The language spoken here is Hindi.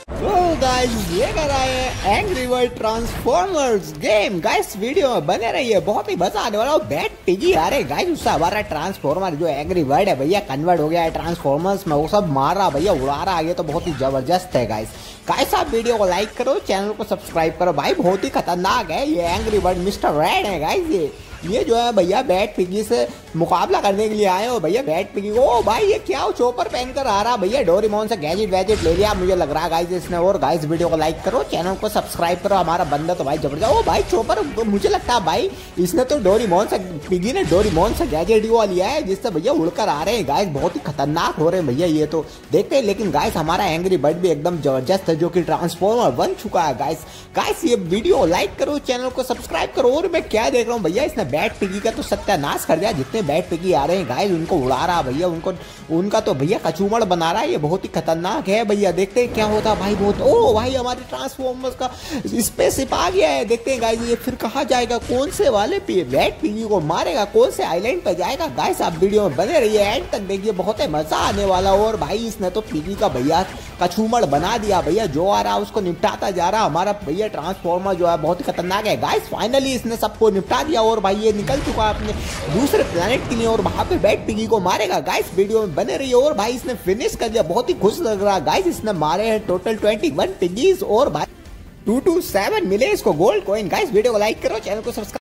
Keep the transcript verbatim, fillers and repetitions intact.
तो गाइस ये कर रहा है angry bird transformers game. Guys video में बने रहिए, बहुत ही मजा आने वाला है। बैट पिगी आ रहे गाइस, उससे हमारा ट्रांसफॉर्मर जो एंग्री बर्ड है भैया कन्वर्ट हो गया है ट्रांसफॉर्मर्स में। वो सब मार रहा भैया, उड़ा रहा है, ये तो बहुत ही जबरदस्त है गाइस। गाइस आप वीडियो को लाइक करो, चैनल को सब्सक्राइब करो भाई, बहुत ही खतरनाक है ये एंग्री बर्ड मिस्टर रेड है गाइस। ये ये जो है भैया बैट पिगी से मुकाबला करने के लिए आए हो भैया। बैट पिगी ओ भाई ये क्या चोपर पहनकर आ रहा भैया, डोरेमोन से गैजेट वैजेट ले लिया मुझे लग रहा है गाइस इसने। और गाइस वीडियो को लाइक करो, चैनल को सब्सक्राइब करो, हमारा बंदा तो भाई जबरदस्त। ओ भाई चोपर तो मुझे लगता है भाई इसने तो डोरेमोन से पिगी ने डोरेमोन से गैजेट वो लिया है जिससे भैया उड़कर आ रहे हैं गाइस। बहुत ही खतरनाक हो रहे हैं भैया ये तो देखते हैं। लेकिन गाइस हमारा एंग्री बर्ड भी एकदम जबरदस्त है जो कि ट्रांसफॉर्मर बन चुका है गाइस। गाइस ये वीडियो लाइक करो, चैनल को सब्सक्राइब करो। और मैं क्या देख रहा हूँ भैया, इसने बैट पिगी का तो सत्यानाश कर दिया। जितने बैट पिगी आ रहे हैं गाइस उनको उड़ा रहा भैया, उनको उनका तो भैया कचूमड़ बना रहा है। ये बहुत ही खतरनाक है भैया, देखते हैं क्या होता है भाई। बहुत ओ भाई हमारे ट्रांसफॉर्मर्स का स्पेसशिप आ गया है, देखते हैं गाइस ये फिर कहाँ जाएगा, कौन से वाले बैट पिगी को मारेगा, कौन से आइलैंड पे जाएगा। गाइस आप वीडियो में बने रहिए, एंड तक देखिए, बहुत ही मजा आने वाला। और भाई इसने तो पिगी का भैया कचूमड़ बना दिया भैया, जो आ रहा उसको निपटाता जा रहा। हमारा भैया ट्रांसफॉर्मर जो है बहुत ही खतरनाक है गाइस। फाइनली इसने सबको निपटा दिया और भाई ये निकल चुका है अपने दूसरे प्लेनेट के लिए और वहां पे बैट पिगी को मारेगा। गाइस वीडियो में बने रहिए। और भाई इसने फिनिश कर दिया, बहुत ही खुश लग रहा है गाइस। इसने मारे हैं टोटल ट्वेंटी वन पिगीज और भाई टू टू सेवन मिले इसको गोल्ड कॉइन। गाइस वीडियो को लाइक करो, चैनल को सब्सक्राइब